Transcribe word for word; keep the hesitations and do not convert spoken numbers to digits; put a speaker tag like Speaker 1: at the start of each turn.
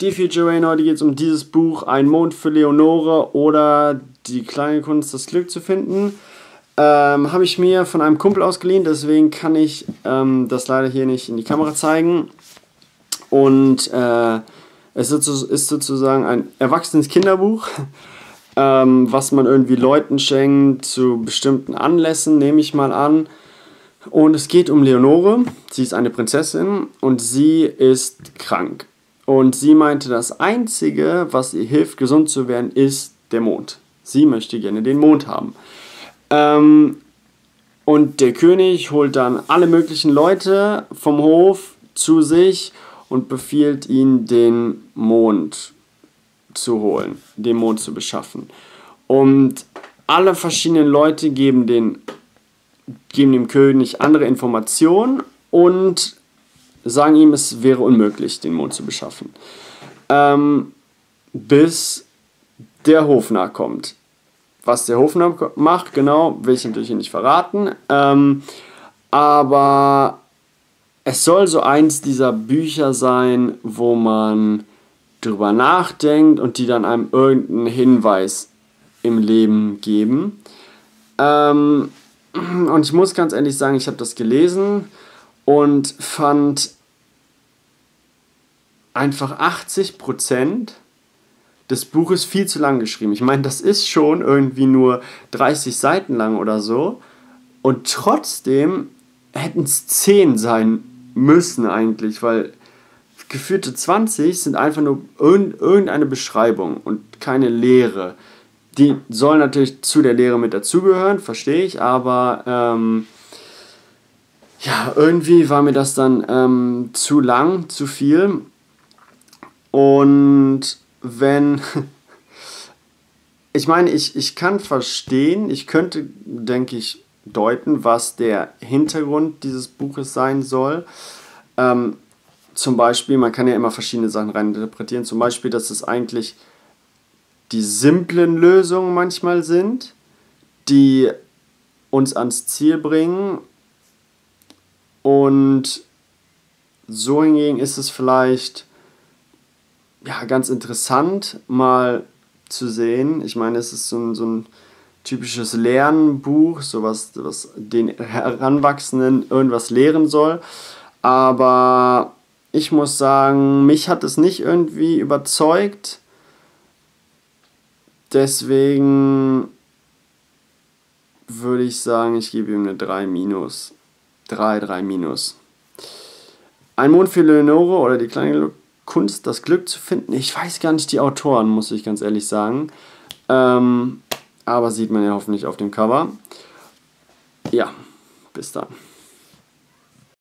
Speaker 1: die Future Rain. Heute geht es um dieses Buch, Ein Mond für Leonore oder Die kleine Kunst, das Glück zu finden. Ähm, habe ich mir von einem Kumpel ausgeliehen, deswegen kann ich ähm, das leider hier nicht in die Kamera zeigen. Und äh, es ist sozusagen ein erwachsenes Kinderbuch, ähm, was man irgendwie Leuten schenkt zu bestimmten Anlässen, nehme ich mal an. Und es geht um Leonore, sie ist eine Prinzessin und sie ist krank. Und sie meinte, das Einzige, was ihr hilft, gesund zu werden, ist der Mond. Sie möchte gerne den Mond haben. Ähm, und der König holt dann alle möglichen Leute vom Hof zu sich und befiehlt ihnen, den Mond zu holen, den Mond zu beschaffen. Und alle verschiedenen Leute geben, den, geben dem König andere Informationen und sagen ihm, es wäre unmöglich, den Mond zu beschaffen. Ähm, bis der Hofnarr kommt. Was der Hofnarr macht, genau, will ich natürlich nicht verraten. Ähm, aber es soll so eins dieser Bücher sein, wo man drüber nachdenkt und die dann einem irgendeinen Hinweis im Leben geben. Ähm, und ich muss ganz ehrlich sagen, ich habe das gelesen und fand einfach achtzig Prozent des Buches viel zu lang geschrieben. Ich meine, das ist schon irgendwie nur dreißig Seiten lang oder so. Und trotzdem hätten es zehn sein müssen eigentlich, weil geführte zwanzig sind einfach nur irgendeine Beschreibung und keine Lehre. Die soll natürlich zu der Lehre mit dazugehören, verstehe ich, aber ähm, ja, irgendwie war mir das dann ähm, zu lang, zu viel. Und wenn, ich meine, ich, ich kann verstehen, ich könnte, denke ich, deuten, was der Hintergrund dieses Buches sein soll. Ähm, zum Beispiel, man kann ja immer verschiedene Sachen reininterpretieren, zum Beispiel, dass es eigentlich die simplen Lösungen manchmal sind, die uns ans Ziel bringen. Und so hingegen ist es vielleicht ja, ganz interessant mal zu sehen. Ich meine, es ist so ein, so ein typisches Lernbuch, sowas, was den Heranwachsenden irgendwas lehren soll. Aber ich muss sagen, mich hat es nicht irgendwie überzeugt. Deswegen würde ich sagen, ich gebe ihm eine drei minus. drei, drei minus. Ein Mond für Leonore oder die kleine Kunst, das Glück zu finden. Ich weiß gar nicht die Autoren, muss ich ganz ehrlich sagen. Ähm, aber sieht man ja hoffentlich auf dem Cover. Ja, bis dann.